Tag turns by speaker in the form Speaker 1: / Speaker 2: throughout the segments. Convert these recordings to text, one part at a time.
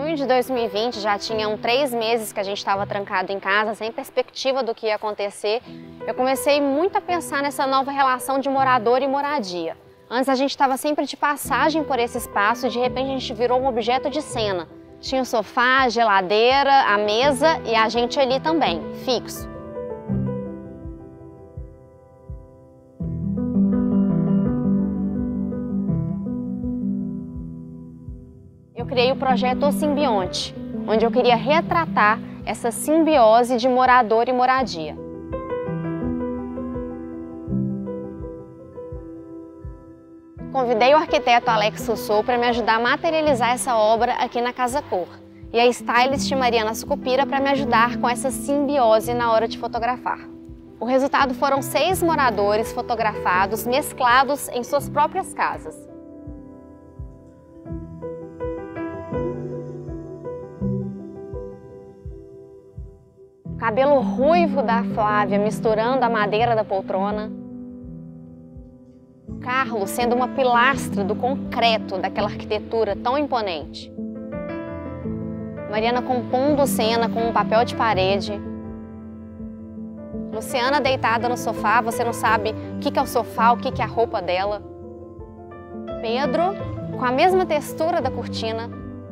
Speaker 1: junho de 2020, já tinham 3 meses que a gente estava trancado em casa, sem perspectiva do que ia acontecer. Eu comecei muito a pensar nessa nova relação de morador e moradia. Antes a gente estava sempre de passagem por esse espaço e de repente a gente virou um objeto de cena. Tinha o sofá, a geladeira, a mesa e a gente ali também, fixo. Eu criei o projeto O Simbionte, onde eu queria retratar essa simbiose de morador e moradia. Convidei o arquiteto Alex Sussou para me ajudar a materializar essa obra aqui na Casa Cor. E a stylist Mariana Sucupira para me ajudar com essa simbiose na hora de fotografar. O resultado foram 6 moradores fotografados, mesclados em suas próprias casas. O cabelo ruivo da Flávia misturando a madeira da poltrona. Carlos sendo uma pilastra do concreto daquela arquitetura tão imponente. Mariana compondo cena com um papel de parede. Luciana deitada no sofá, você não sabe o que é o sofá, o que é a roupa dela. Pedro com a mesma textura da cortina.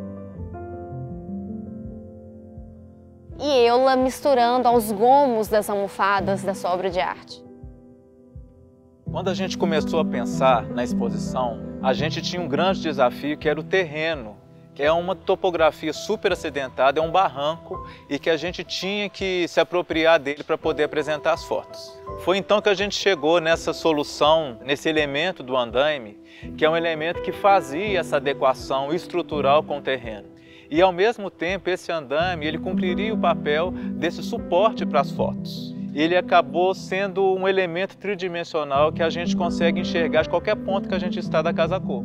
Speaker 1: E Eula misturando aos gomos das almofadas da sua obra de arte.
Speaker 2: Quando a gente começou a pensar na exposição, a gente tinha um grande desafio que era o terreno, que é uma topografia super acidentada, é um barranco e que a gente tinha que se apropriar dele para poder apresentar as fotos. Foi então que a gente chegou nessa solução, nesse elemento do andaime, que é um elemento que fazia essa adequação estrutural com o terreno. E ao mesmo tempo esse andaime ele cumpriria o papel desse suporte para as fotos. Ele acabou sendo um elemento tridimensional que a gente consegue enxergar de qualquer ponto que a gente está da Casa Cor.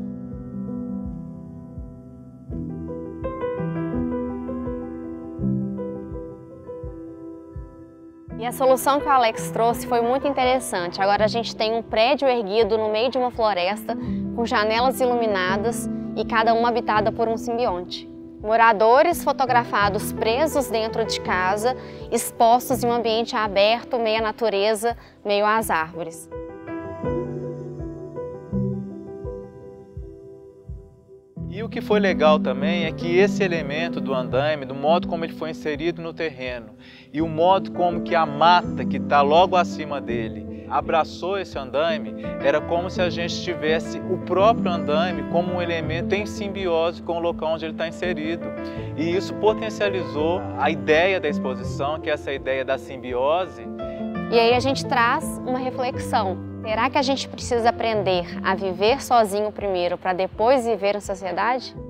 Speaker 1: E a solução que o Alex trouxe foi muito interessante. Agora a gente tem um prédio erguido no meio de uma floresta, com janelas iluminadas e cada uma habitada por um simbionte. Moradores fotografados presos dentro de casa, expostos em um ambiente aberto, meio à natureza, meio às árvores.
Speaker 2: E o que foi legal também é que esse elemento do andaime, do modo como ele foi inserido no terreno e o modo como que a mata que está logo acima dele abraçou esse andaime, era como se a gente tivesse o próprio andaime como um elemento em simbiose com o local onde ele está inserido. E isso potencializou a ideia da exposição, que é essa ideia da simbiose.
Speaker 1: E aí a gente traz uma reflexão. Será que a gente precisa aprender a viver sozinho primeiro para depois viver em sociedade?